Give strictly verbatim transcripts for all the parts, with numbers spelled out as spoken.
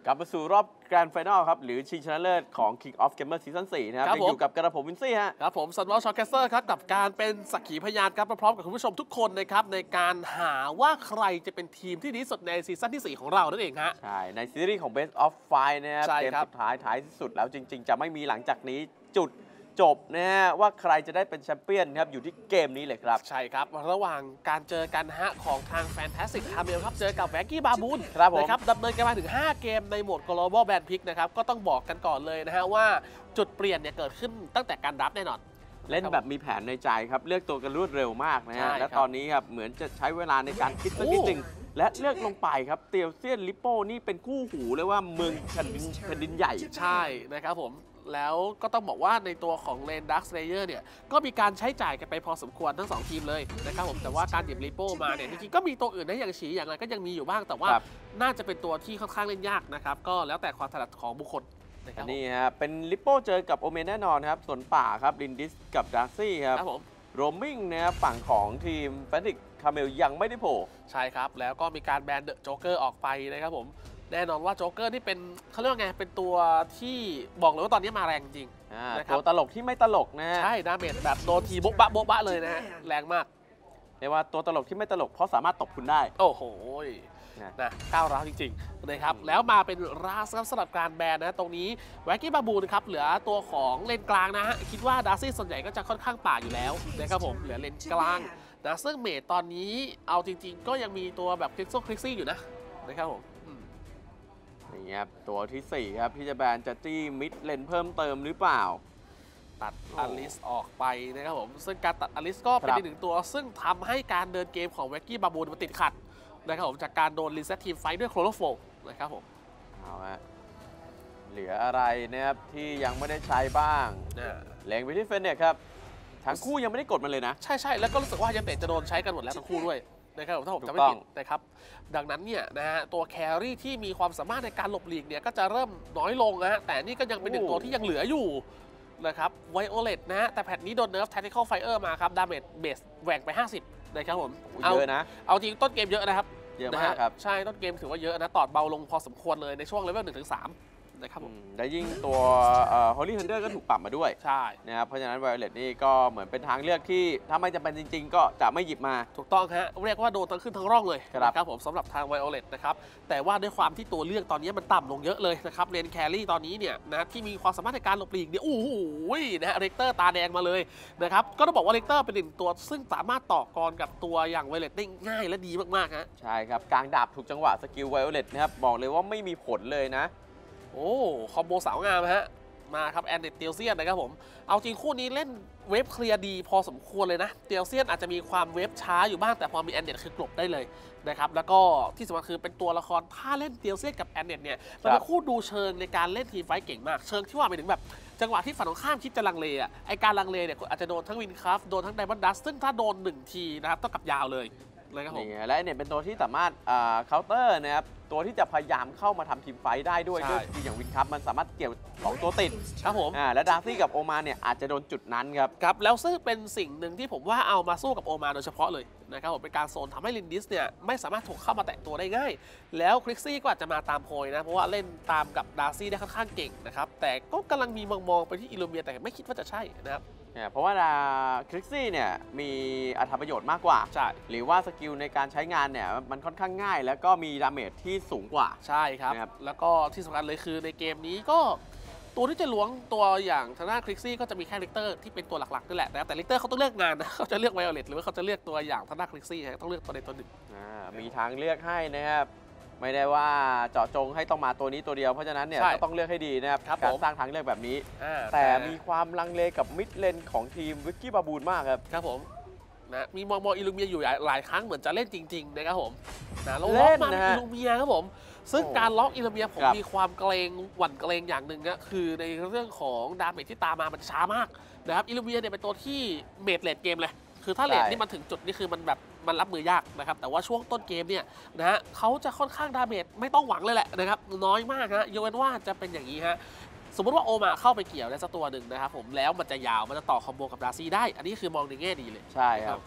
กลับมาสู่รอบแกรนด์ไฟนอลครับหรือชิงชนะเลิศของ King of Gamer ซีซั่นสี่นะครับยังอยู่กับกระผมวินซี่ฮะครับผมซันวอลชอคแคสเตอร์ครับกับการเป็นสักขีพยานครับพร้อมกับคุณผู้ชมทุกคนนะครับในการหาว่าใครจะเป็นทีมที่ดีที่สุดในซีซั่นที่สี่ของเรานั่นเองฮะใช่ในซีรีส์ของ Best of Five นะครับเกมสุดท้ายท้ายที่สุดแล้วจริงๆจะไม่มีหลังจากนี้จุดจบนะฮะว่าใครจะได้เป็นแชมเปี้ยนครับอยู่ที่เกมนี้เลยครับใช่ครับระหว่างการเจอกันฮะของทางแฟนตาสติกคาเมลครับเจอกับแวกกี้บาบูนนะครับดำเนินกันมาถึงห้าเกมในโหมด global band pick นะครับก็ต้องบอกกันก่อนเลยนะฮะว่าจุดเปลี่ยนเนี่ยเกิดขึ้นตั้งแต่การรับแน่นอนเล่นแบบมีแผนในใจครับเลือกตัวกันรวดเร็วมากนะฮะและตอนนี้ครับเหมือนจะใช้เวลาในการคิดสักนิดหนึ่งและเลือกลงไปครับเตียวเซียนลิปโป้นี่เป็นคู่หูเลยว่าเมืองแผ่นดินแผ่นดินใหญ่ใช่นะครับผมแล้วก็ต้องบอกว่าในตัวของเลนดักสเลเยอร์เนี่ยก็มีการใช้จ่ายกันไปพอสมควรทั้งสองทีมเลยนะครับผมแต่ว่าการหยิบลิโป้มาเนี่ยจริงๆก็มีตัวอื่นนะอย่างฉีอย่างไรก็ยังมีอยู่บ้างแต่ว่าน่าจะเป็นตัวที่ค่อนข้างเล่นยากนะครับก็แล้วแต่ความถนัดของบุคคลอันนี้ฮะเป็นลิปโป้เจอกับโอเมนแน่นอนครับส่วนป่าครับลินดิสกับดาร์ซี่ครับโรมมิ่งนะครับฝั่งของทีมแฟนติกคาเมลยังไม่ได้โผล่ใช่ครับแล้วก็มีการแบนเดอะโจ๊กเกอร์ออกไปนะครับผมแน่นอนว่าโจ๊กเกอร์นี่เป็นเขาเรียกว่าไงเป็นตัวที่บอกเลยว่าตอนนี้มาแรงจริงนะครับตัวตลกที่ไม่ตลกนะใช่ดาเมจแบบโดนทีโบ๊ะบะโบ๊ะบะเลยนะแรงมากเรียกว่าตัวตลกที่ไม่ตลกเพราะสามารถตบคุณได้โอ้โหนะก้าวร้าวจริงๆนะครับแล้วมาเป็นราสครับสำหรับการแบนนะตรงนี้แวกกี้บาบูนะครับเหลือตัวของเลนกลางนะฮะคิดว่าดาร์ซี่ส่วนใหญ่ก็จะค่อนข้างป่าอยู่แล้วนะครับผมเหลือเลนกลางนะซึ่งเมจตอนนี้เอาจริงๆก็ยังมีตัวแบบคลิกโซคลิกซี่อยู่นะนะครับผมนี่ครับตัวที่สี่ครับพี่จะแบนจะจี้มิดเลนเพิ่มเติมหรือเปล่าตัดอลิสออกไปนะครับผมซึ่งการตัดอลิสก็เป็นอีกหนึ่งตัวซึ่งทำให้การเดินเกมของแวกกี้บาบูนมันติดขัดนะครับผมจากการโดนรีเซ็ตทีมไฟด้วยโคลโฟนะครับผมเอาฮะเหลืออะไรนะครับที่ยังไม่ได้ใช้บ้างเล็งไปที่เฟนเนตครับทั้งคู่ยังไม่ได้กดมันเลยนะใช่ใช่แล้วก็รู้สึกว่ายันเตะจะโดนใช้กันหมดแล้วทั้งคู่ด้วยนะครับผมถ้าผมจำไม่ผิดนะครับดังนั้นเนี่ยนะฮะตัวแครี่ที่มีความสามารถในการหลบหลีกเนี่ยก็จะเริ่มน้อยลงนะฮะแต่นี่ก็ยังเป็นหนึ่งตัวที่ยังเหลืออยู่นะครับไวโอเลตนะฮะแต่แพทนี้โดนเนิร์ฟแทคติคอลไฟเออร์มาครับดาเมจเบสแหว่งไปห้าสิบนะครับผมเยอะนะเอาจริงต้นเกมเยอะนะครับเยอะมากครับใช่ต้นเกมถือว่าเยอะนะตอดเบาลงพอสมควรเลยในช่วงเลเวลหนึ่งถึงสามนะครับผมและยิ่งตัวฮอลลี่ฮันเดอร์ก็ถูกปรับมาด้วยใช่นะครับเพราะฉะนั้นไวโอเลตนี่ก็เหมือนเป็นทางเลือกที่ถ้าไม่จำเป็นจริงๆก็จะไม่หยิบมาถูกต้องฮะเรียกว่าโดนทั้งขึ้นทั้งร่องเลยนะครับผมสำหรับทางไวโอเลตนะครับแต่ว่าด้วยความที่ตัวเลือกตอนนี้มันต่ำลงเยอะเลยนะครับเลนแครี่ตอนนี้เนี่ยนะที่มีความสามารถในการหลบหลีกเนี่ยโอ้โหนะฮะเรกเตอร์ตาแดงมาเลยนะครับก็ต้องบอกว่าเรกเตอร์เป็นหนึ่งตัวซึ่งสามารถต่อกรกับตัวอย่างไวโอเลตได้ง่ายและดีมากๆฮะใช่ครับกลางดาบถูกจังหวะสกิลไวโอเลตนะครับบอกเลยว่าไม่มีผลเลยนะโอ้คอมโบสาวงามฮะมาครับแอนเดตเตียวเซียนนะครับผมเอาจริงคู่นี้เล่นเวฟเคลียร์ดีพอสมควรเลยนะเตียวเซียนอาจจะมีความเวฟช้าอยู่บ้างแต่พอมีแอนเดตคือกลบได้เลยนะครับแล้วก็ที่สำคัญคือเป็นตัวละครถ้าเล่นเตียวเซียนกับแอนเดตเนี่ยมันเป็นคู่ดูเชิงในการเล่นทีมไฟเก่งมากเชิงที่ว่าไปถึงแบบจังหวะที่ฝั่งตรงข้ามคิดจะลังเลอ่ะไอการลังเลเนี่ยอาจจะโดนทั้งวินคราฟโดนทั้งไดมอนด์ดัสซึ่งถ้าโดนหนึ่งทีนะครับต้องกลับยาวเลยเลยครับผมและแอนเดตเป็นตัวที่สามารถเคาน์เตอร์นะครับตัวที่จะพยายามเข้ามาทำทีมไฟได้ด้วยด้วยทีอย่างวินคัพมันสามารถเกี่ยวสองตัวติดครับผมอ่าและดาร์ซี่กับโอมาเนี่ยอาจจะโดนจุดนั้นครับครับแล้วซึ่งเป็นสิ่งหนึ่งที่ผมว่าเอามาสู้กับโอมาโดยเฉพาะเลยนะครับผมเป็นการโซนทำให้ลินดิสเนี่ยไม่สามารถถูกเข้ามาแตะตัวได้ง่ายแล้วคริกซี่ก็อาจจะมาตามโพยนะเพราะว่าเล่นตามกับดาร์ซี่ได้ค่อนข้างเก่งนะครับแต่ก็กำลังมีมองมองไปที่อิลูเมียแต่ไม่คิดว่าจะใช่นะครับเพราะว่าคริกซี่เนี่ยมีอรรถประโยชน์มากกว่าใช่หรือว่าสกิลในการใช้งานเนี่ยมันค่อนข้างง่ายแล้วก็มีดาเมจที่สูงกว่าใช่ครับแล้วก็ที่สำคัญเลยคือในเกมนี้ก็ตัวที่จะล้วงตัวอย่างทางด้านคริกซี่ก็จะมีแค่ลิกเตอร์ที่เป็นตัวหลักๆนั่นแหละแต่ลิกเตอร์เขาต้องเลือกงานนะเขาจะเลือกไวโอเลตหรือว่าเขาจะเลือกตัวอย่างทางด้านคริกซี่ต้องเลือกตัวใดตัวหนึ่งมีทางเลือกให้นะครับไม่ได้ว่าเจาะจงให้ต้องมาตัวนี้ตัวเดียวเพราะฉะนั้นเนี่ยก็ต้องเลือกให้ดีนะครับการสร้างทางเลือกแบบนี้แต่มีความลังเลกับมิดเลนของทีมวิกกี้บาบูนมากครับครับผมนะมีมองมองอิลูเมียอยู่หลายครั้งเหมือนจะเล่นจริงๆนะครับผมนะล็อกมาอิลูเมียครับผมซึ่งการล็อกอิลูเมียผมมีความเกรงหวั่นเกรงอย่างหนึ่งก็คือในเรื่องของดาเมจที่ตามมามันช้ามากนะครับอิลูเมียเนี่ยเป็นตัวที่เมดเลดเกมเลยคือถ้าเลดนี่มันถึงจุดนี่คือมันแบบมันรับมือยากนะครับแต่ว่าช่วงต้นเกมเนี่ยนะฮะเขาจะค่อนข้างดาเมจไม่ต้องหวังเลยแหละนะครับน้อยมากฮะยกเว้นว่าจะเป็นอย่างนี้ฮะสมมติว่าโอมาเข้าไปเกี่ยวได้สักตัวหนึ่งนะครับผมแล้วมันจะยาวมันจะต่อคอมโบกับดาร์ซี่ได้อันนี้คือมองในแง่ดีเลยใช่ครับ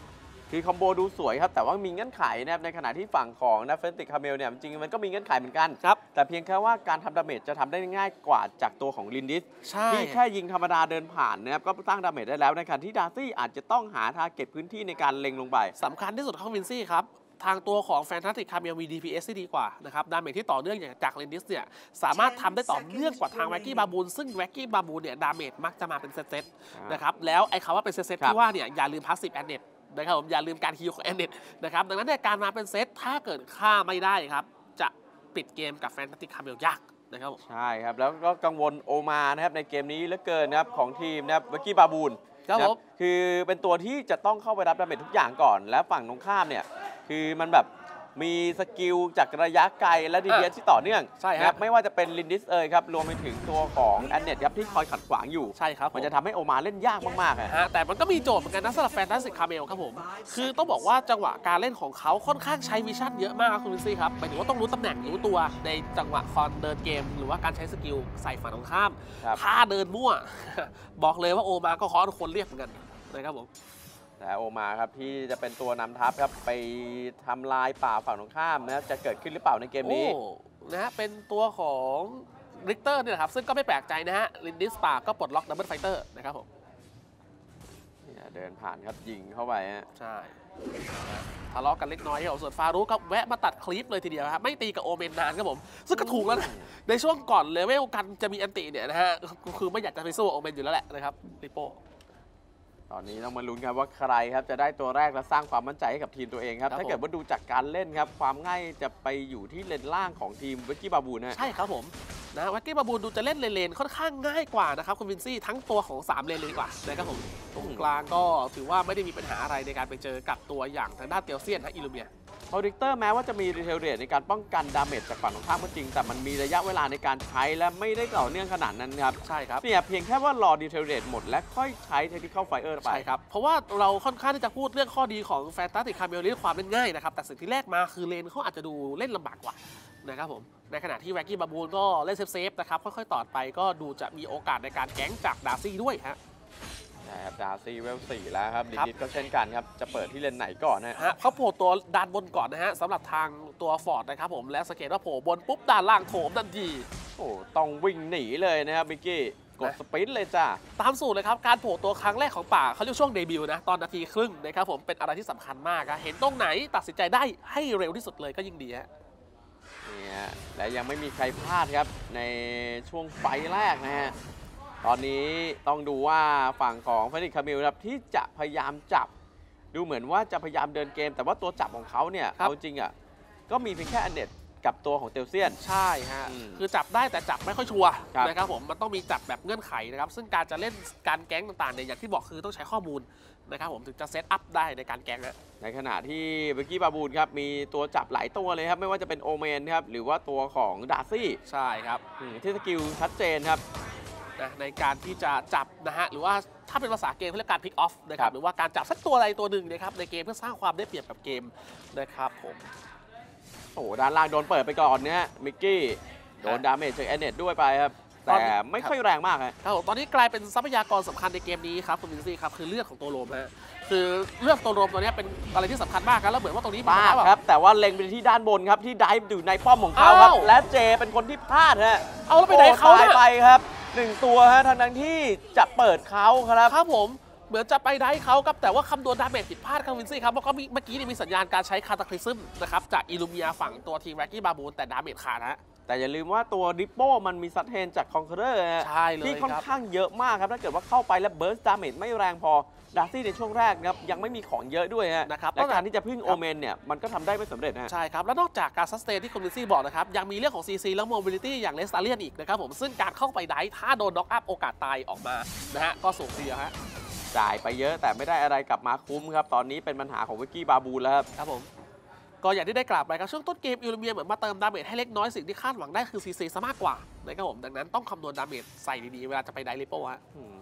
คือคอมโบดูสวยครับแต่ว่ามีเงื่อนไขนะครับในขณะที่ฝั่งของนักเฟนติกคาเมลเนี่ยจริงๆมันก็มีเงื่อนไขเหมือนกันครับแต่เพียงแค่ว่าการทำดาเมจจะทำได้ง่ายกว่าจากตัวของลินดิสที่แค่ยิงธรรมดาเดินผ่านนะครับก็สร้างดาเมจได้แล้วในขณะที่ดาร์ซี่อาจจะต้องหาทาร์เก็ตพื้นที่ในการเล็งลงไปสำคัญที่สุดของวินซี่ครับทางตัวของแฟนตาติกคาเมลมี ดี พี เอส ที่ดีกว่านะครับดาเมจที่ต่อเนื่องอย่างจากเลนดิสเนี่ยสามารถทำได้ต่อเนื่องกว่าทางแว็กกี้บาบูนซึ่งแว็กกี้บาบูนเนี่ยดาเมจมักจะมาเป็นเซตๆนะครับแล้วไอ้คำว่าเป็นเซตๆที่ว่าเนี่ยอย่าลืมพาสซีฟแอนเน็ตนะครับผมอย่าลืมการฮิลของแอนเน็ตนะครับดังนั้นในการมาเป็นเซตถ้าเกิดฆ่าไม่ได้ครับจะปิดเกมกับแฟนตาติกคาเมลยากนะครับใช่ครับแล้วก็กังวลโอมานะครับในเกมนี้เหลือเกินนะครับของทีมนะครับแว็กกี้บาบูนครับผมคือเป็นตัวที่จะต้องเข้าไปรับดาเมจทุกอย่างก่อนแล้วฝั่งตรงข้ามเนี่ยคือมันแบบมีสกิลจากระยะไกลและดีเดียที่ต่อเนื่องใช่ครับไม่ว่าจะเป็นลินดิสเอยครับรวมไปถึงตัวของแอนเน็ตครับที่คอยขัดขวางอยู่ใช่ครับมันจะทำให้โอมาเล่นยากมากๆฮะแต่มันก็มีโจทย์เหมือนกันนะสำหรับแฟนตาซีคาเมลครับผมคือต้องบอกว่าจังหวะการเล่นของเขาค่อนข้างใช้วิชั่นเยอะมากครับคุณวินซี่ครับหมายถึงว่าต้องรู้ตำแหน่งรู้ตัวในจังหวะคอนเดินเกมหรือว่าการใช้สกิลใส่ฝั่งตรงข้ามถ้าเดินมั่วบอกเลยว่าโอมาก็ขอคนเรียกเหมือนกันนะครับผมแต่โอมาครับที่จะเป็นตัวนำทัพครับไปทำลายป่าฝั่งตรงข้ามนะจะเกิดขึ้นหรือเปล่าในเกมนี้นะฮะเป็นตัวของริกเตอร์เนี่ยครับซึ่งก็ไม่แปลกใจนะฮะลินดิสป่าก็ปลดล็อกดับเบิลไฟเตอร์นะครับผมเดินผ่านครับยิงเข้าไปฮะใช่ทะเลาะกันเล็กน้อยครับส่วนฟารุก็แวะมาตัดคลิปเลยทีเดียวครับไม่ตีกับโอเมนนานครับผมซึ่งก็ถูกแล้วนะในช่วงก่อนเลเวลกันจะมีอันติเนี่ยนะฮะคือไม่อยากจะไปสู้โอเมนอยู่แล้วแหละนะครับริโป้ตอนนี้ต้องมาลุ้นครับว่าใครครับจะได้ตัวแรกและสร้างความมั่นใจให้กับทีมตัวเองครับถ้าเกิดว่าดูจากการเล่นครับความง่ายจะไปอยู่ที่เลนล่างของทีมวิกกี้บาบูนนะใช่ครับผมนะวิกกี้บาบูนดูจะเล่นเลนค่อนข้างง่ายกว่านะครับคุณวินซี่ทั้งตัวของสามเลนเลยดีกว่านะครับผมตรงกลางก็ถือว่าไม่ได้มีปัญหาอะไรในการไปเจอกับตัวอย่างทางด้านเตียวเซียนนะอิลูเมียพอริกเตอร์แม้ว่าจะมีรีเทลเรทในการป้องกันดาเมจจากฝั่งตรงข้ามก็จริงแต่มันมีระยะเวลาในการใช้และไม่ได้ต่อเนื่องขนาดนั้นครับใช่ครับเนี่ยเพียงแค่ว่ารอดีเทลเรทหมดและค่อยใช้เทคนิคอลไฟเออร์ไปใช่ครับเพราะว่าเราค่อนข้างที่จะพูดเรื่องข้อดีของแฟนตาติกคาเมลนี้ความเล่นง่ายนะครับแต่สิ่งที่แรกมาคือเลนเขาอาจจะดูเล่นลำบากกว่านะครับผมในขณะที่แว็กกี้บาบูนก็เล่นเซฟๆนะครับค่อยๆต่อไปก็ดูจะมีโอกาสในการแก๊งจากดาร์ซี่ด้วยฮะนะครับดาร์ซี่เวลสี่แล้วครับลินิตก็เช่นกันครับจะเปิดที่เลนไหนก่อนนะฮะเขาโผล่ตัวด้านบนก่อนนะฮะสำหรับทางตัวฟอร์ดนะครับผมและสังเกตว่าโผล่บนปุ๊บด้านล่างโถมทันทีโอ้ต้องวิ่งหนีเลยนะครับมิกกี้กดสปรินต์เลยจ้าตามสูตรเลยครับการโผล่ตัวครั้งแรกของป่าเขาเรียกช่วงเดบิวต์นะตอนนาทีครึ่งนะครับผมเป็นอะไรที่สำคัญมากครับเห็นตรงไหนตัดสินใจได้ให้เร็วที่สุดเลยก็ยิ่งดีฮะนี่ฮะและยังไม่มีใครพลาดครับในช่วงไฟแรกนะฮะตอนนี้ต้องดูว่าฝั่งของเฟนิกซ์คามิลครับที่จะพยายามจับดูเหมือนว่าจะพยายามเดินเกมแต่ว่าตัวจับของเขาเนี่ยเอาจริงอ่ะก็มีเพียงแค่อันเน็ตกับตัวของเตลเซียนใช่ฮะคือจับได้แต่จับไม่ค่อยชัวร์นะครับผมมันต้องมีจับแบบเงื่อนไขนะครับซึ่งการจะเล่นการแก๊งต่างๆเนี่ยอย่างที่บอกคือต้องใช้ข้อมูลนะครับผมถึงจะเซตอัพได้ในการแก๊งนะในขณะที่เบกกี้บาบูนครับมีตัวจับหลายตัวเลยครับไม่ว่าจะเป็นโอเมนครับหรือว่าตัวของดาร์ซี่ใช่ครับที่สกิลชัดเจนครับในการที่จะจับนะฮะหรือว่าถ้าเป็นภาษาเกมเขาเรียกการพิกออฟนะครับหรือว่าการจับสักตัวอะไรตัวหนึ่งนะครับในเกมเพื่อสร้างความได้เปรียบกับเกมนะครับผมโอ้ด้านล่างโดนเปิดไปก่อนเนี่ยมิกกี้โดนดาเมจจากแอนเน็ตด้วยไปครับแต่ไม่ค่อยแรงมากครับตอนนี้กลายเป็นทรัพยากรสำคัญในเกมนี้ครับคุณวินซี่ครับคือเลือดของตัวโรมฮะคือเลือดตัวโรมตัวนี้เป็นอะไรที่สำคัญมากครับแล้วเหมือนว่าตรงนี้บ้าครับแต่ว่าเล็งไปที่ด้านบนครับที่ไดฟ์อยู่ในป้อมของเขาครับและเจเป็นคนที่พลาดฮะเอาแล้วไปไดฟ์เขาไปครับหนึ่งตัวฮะทางนั้นที่จะเปิดเขาครับครับผมเหมือนจะไปได้เขาครับแต่ว่าคำนวณดาเมจผิดพลาดครับวินซี่ครับเพราะก็เมื่อกี้มีสัญญาณการใช้คาตาคลิซึมนะครับจากอิลูเมียฝั่งตัวทีมแว็กกี้บาบูนแต่ดาเมจขาดนะแต่อย่าลืมว่าตัวดิปโป้มันมีซัดเทนจากคอนเคอร์เรอร์ที่ค่อนข้างเยอะมากครับถ้าเกิดว่าเข้าไปแล้วเบิร์สดาเมจไม่แรงพอดาร์ซี่ในช่วงแรกนะครับยังไม่มีของเยอะด้วยฮะนะครับและการที่จะพึ่งโอเมนเนี่ยมันก็ทำได้ไม่สำเร็จนะใช่ครับแล้วนอกจากการซัสเตนที่คุณวินซี่บอกนะครับยังมีเรื่องของ ซี ซี และโมบิลิตี้อย่างเลสตาเลียนอีกนะครับผมซึ่งการเข้าไปได้ถ้าโดนน็อกอัพโอกาสตายออกมานะฮะก็สูงทีเดียวฮะจ่ายไปเยอะแต่ไม่ได้อะไรกลับมาคุ้มครับตอนนี้เป็นปัญหาของวิกกี้บาบูแล้วครับครับผมก็อย่างที่ได้กล่าวไปครับช่วงต้นเกมอิลูเมียเหมือนมาเติมดาเมจให้เล็กน้อยสิ่งที่คาดหวังได้คือ ซี ซี ซะมากกว่านะครับผมดังนั้นต้องคำนวณดาเมจใส่ดีๆเวลาจะไปไดริปโป้ฮะย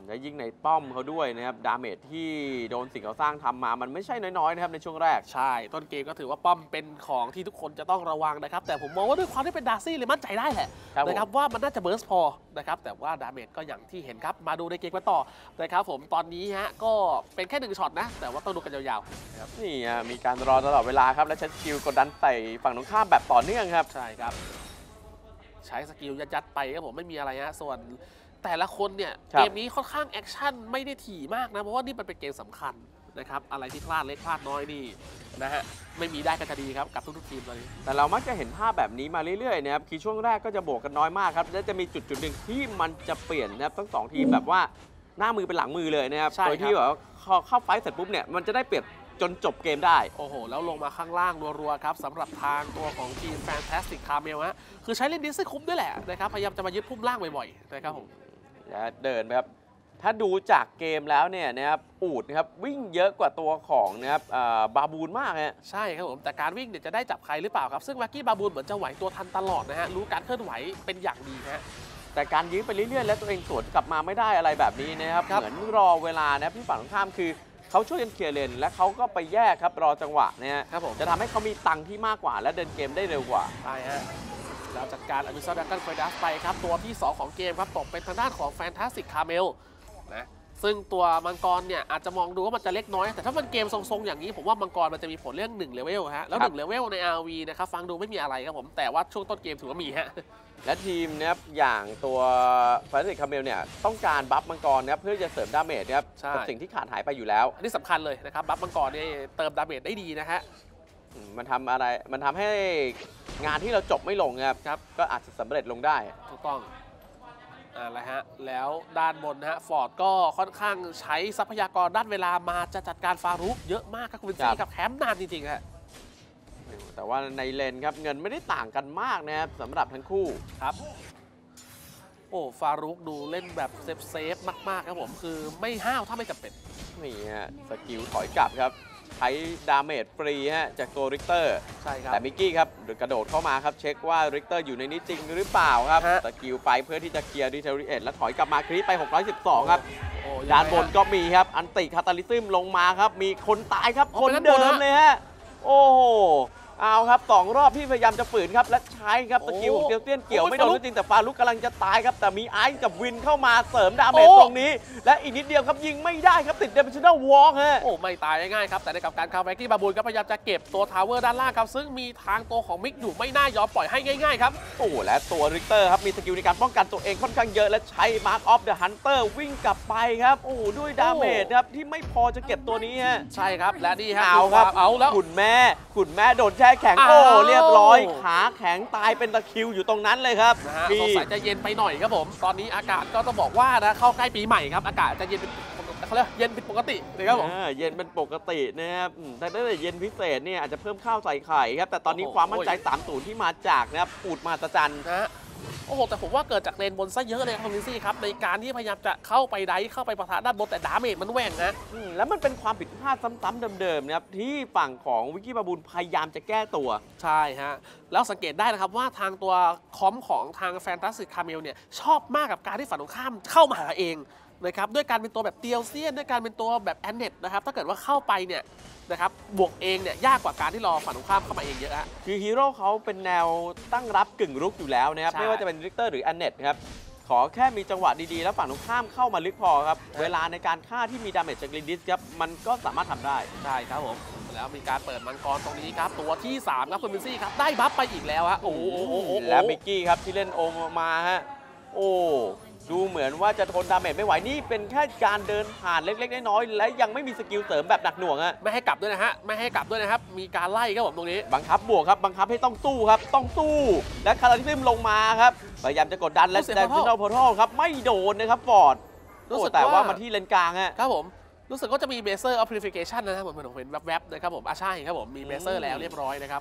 และยิ่งในป้อมเขาด้วยนะครับดาเมจที่โดนสิ่งก่อสร้างทำมามันไม่ใช่น้อยๆนะครับในช่วงแรกใช่ต้นเกมก็ถือว่าป้อมเป็นของที่ทุกคนจะต้องระวังนะครับแต่ผมมองว่าด้วยความที่เป็นดาร์ซี่เลยมั่นใจได้แหละนะครับว่ามันน่าจะเบิร์สพอนะครับแต่ว่าดาเมจก็อย่างที่เห็นครับมาดูในเกมกันต่อนะครับผมตอนนี้ฮะก็เป็นแค่หนึ่งช็อตนะแต่ว่าต้องดูกันยาวๆครับนี่มีการรอตลอดเวลาครับและใช้สกิลกดดันใส่ฝั่งตรงข้ามแบบต่อเนื่องครับใช่ครับใช้สกิลยัดๆไปครับผมไม่มีอะไรฮะส่วนแต่ละคนเนี่ยเกมนี้ค่อนข้างแอคชั่นไม่ได้ถี่มากนะเพราะว่านี่มันเป็นเกมสำคัญนะครับอะไรที่พลาดเล็กพลาดน้อยนี่นะฮะไม่มีได้กันจะดีครับกับทุกๆทีมตอนนี้แต่เรามักจะเห็นภาพแบบนี้มาเรื่อยๆนะครับคือช่วงแรกก็จะบวกกันน้อยมากครับและจะมีจุดจุดหนึ่งที่มันจะเปลี่ยนนะครับทั้งสองทีมแบบว่าหน้ามือเป็นหลังมือเลยนะครับโดยที่แบบเข้าไฟเสร็จปุ๊บเนี่ยมันจะได้เปรียบจนจบเกมได้โอ้โหแล้วลงมาข้างล่างรัวๆครับสำหรับทางตัวของทีม Fantastic Camel ฮะคือใช้เล่นดิสให้คุ้มด้วยแหละนะครับพยายามจะมายึดพุ่มล่างบ่อยๆนะครับผมและเดินไปครับถ้าดูจากเกมแล้วเนี่ยนะครับอูดนะครับวิ่งเยอะกว่าตัวของนะครับบาบูนมากฮะใช่ครับผมแต่การวิ่งเนี่ยจะได้จับใครหรือเปล่าครับซึ่งวักกี้บาบูนเหมือนจะไหวตัวทันตลอดนะฮะรู้การเคลื่อนไหวเป็นอย่างดีฮะแต่การยื้อไปเรื่อยๆแล้วตัวเองสวนกลับมาไม่ได้อะไรแบบนี้นะครับเหมือนรอเวลานะพี่ฝั่งตรงข้ามคือเขาช่วยกันเคลียร์เลนและเขาก็ไปแยกครับรอจังหวะเนี่ยครับผมจะทำให้เขามีตังค์ที่มากกว่าและเดินเกมได้เร็วกว่าใช่ฮะเราจัดการอมิซอนดักกันไฟดัสไปครับตัวที่สองของเกมครับตกเป็นทางด้านของ Fantastic Camel นะซึ่งตัวมังกรเนี่ยอาจจะมองดูว่ามันจะเล็กน้อยแต่ถ้ามันเกมทรงๆอย่างนี้ผมว่ามังกรมันจะมีผลเรื่องหนึ่งเลเวลฮะแล้วหนึ่งเลเวลใน อาร์ วี นะครับฟังดูไม่มีอะไรครับผมแต่ว่าช่วงต้นเกมถือว่ามีฮะและทีมนะครับอย่างตัว Fantastic Camel เนี่ยต้องการบัฟมังกรนะครับเพื่อจะเสริมดาเมจนะครับกับสิ่งที่ขาดหายไปอยู่แล้วอันนี้สำคัญเลยนะครับบัฟมังกรเนี่ยเติมดาเมจได้ดีนะฮะมันทำอะไรมันทำให้งานที่เราจบไม่ลงครับครับก็อาจจะสำเร็จลงได้ถูกต้องอะไรฮะแล้วด้านบนนะฮะฟอร์ดก็ค่อนข้างใช้ทรัพยากรด้านเวลามาจะจัดการฟารุกเยอะมากครับคุณซีกับแคมป์นานจริงๆฮะแต่ว่าในเลนครับเงินไม่ได้ต่างกันมากนะครับสำหรับทั้งคู่ครับโอ้ฟารุกดูเล่นแบบเซฟเซฟมากๆครับผมคือไม่ห้าวถ้าไม่จำเป็นนี่ฮะสกิลถอยกลับครับใช้ดาเมจฟรีฮะจากตัวริกเตอร์ใช่ครับแต่มิกกี้ครับกระโดดเข้ามาครับเช็คว่าริกเตอร์อยู่ในนี้จริงหรือเปล่าครับสกิลไปเพื่อที่จะเคลียร์ดิเทลริเอทและถอยกลับมาคริสไปหกร้อยสิบสองครับด้านบนก็มีครับอันติคาตาลิซึมลงมาครับมีคนตายครับคนเดิมเลยฮะโอ้โหเอาครับสองรอบที่พยายามจะฝืนครับและใช้ครับสกิลของเกียวเตี้ยนเกี่ยวไม่โดนจริงแต่ฟาลุกกำลังจะตายครับแต่มีไอซ์กับวินเข้ามาเสริมดาเมจตรงนี้และอีกนิดเดียวครับยิงไม่ได้ครับติดเดมิชันแนลวอล์กฮะโอ้ไม่ตายง่ายๆครับแต่ในกับการคาร์แบ็กกี้บาบูนก็พยายามจะเก็บตัวทาวเวอร์ด้านล่างครับซึ่งมีทางตัวของมิกอยู่ไม่น่ายอมปล่อยให้ง่ายๆครับโอ้และตัวริกเตอร์ครับมีสกิลในการป้องกันตัวเองค่อนข้างเยอะและใช้มาร์คออฟเดอะฮันเตอร์วิ่งกลับไปครับโอ้ด้วยดาเมจครับที่ไม่พอจะเก็บตัวนี้ฮะใช่ครับและนี่ฮะเอาครับเอาแล้วขุนแม่ขุนแม่โดนแช่แข็งโอ้เรียบร้อยขาแข็งตายเป็นตะคิวอยู่ตรงนั้นเลยครับนะฮะสงสัยจะเย็นไปหน่อยครับผมตอนนี้อากาศก็ต้องบอกว่านะเข้าใกล้ปีใหม่ครับอากาศจะเย็นเป็นเขาเรียกเย็นผิดปกตินะครับผมเย็นเป็นปกตินะครับแต่ถ้าเย็นพิเศษเนี่ยอาจจะเพิ่มข้าวใส่ไข่ครับแต่ตอนนี้ความมั่นใจสามศูนย์ที่มาจากนะครับปูดมาตะจันนะโอ้โหแต่ผมว่าเกิดจากเลนบนซะเยอะเลยครับคุณซี่ครับในการที่พยายามจะเข้าไปไดเข้าไปปะทะด้านบนแต่ดาเมจมันแหว่งนะแล้วมันเป็นความผิดพลาดซ้ำๆเดิมๆนะครับที่ฝั่งของวิกกี้บาบูนพยายามจะแก้ตัวใช่ฮะแล้วสังเกตได้นะครับว่าทางตัวคอมของทาง Fantastic Camel เนี่ยชอบมากกับการที่ฝั่งตรงข้ามเข้ามาหาเองนะครับด้วยการเป็นตัวแบบเตียวเซียนด้วยการเป็นตัวแบบแอนเน็ตนะครับถ้าเกิดว่าเข้าไปเนี่ยนะครับบวกเองเนี่ยยากกว่าการที่รอฝั่งตรงข้ามเข้ามาเองเยอะฮะคือฮีโร่เขาเป็นแนวตั้งรับกึ่งรุกอยู่แล้วนะครับไม่ว่าจะเป็นริกเตอร์หรือแอนเน็ตครับขอแค่มีจังหวะดีๆแล้วฝั่งตรงข้ามเข้ามาลึกพอครับเวลาในการฆ่าที่มีดาเมจจากลินดิสครับมันก็สามารถทำได้ใช่ครับผมแล้วมีการเปิดมังกรตรงนี้ครับตัวที่สามครับคุณวินซี่ครับได้บัฟไปอีกแล้วฮะโอ้โหและมิกกี้ครับที่เล่นโอมาฮะโอ้ดูเหมือนว่าจะทนดาเมจไม่ไหวนี่เป็นแค่การเดินผ่านเล็กๆน้อยๆและยังไม่มีสกิลเสริมแบบหนักหน่วงฮะไม่ให้กลับด้วยนะฮะไม่ให้กลับด้วยนะครับมีการไล่ครับผมตรงนี้บังคับบวกครับบังคับให้ต้องสู้ครับต้องสู้และคาราทิซึมลงมาครับพยายามจะกดดันและแดนซินอลโพทัลครับไม่โดนนะครับฟอร์ดรู้สึกแต่ว่ามาที่เลนกลางฮะครับผมรู้สึกว่าจะมีเบเซอร์ออฟพลิฟิเคชันนะครับเหมือนผมเห็นแวบๆนะครับผมอ่ะใช่ครับผมมีเบเซอร์แล้วเรียบร้อยนะครับ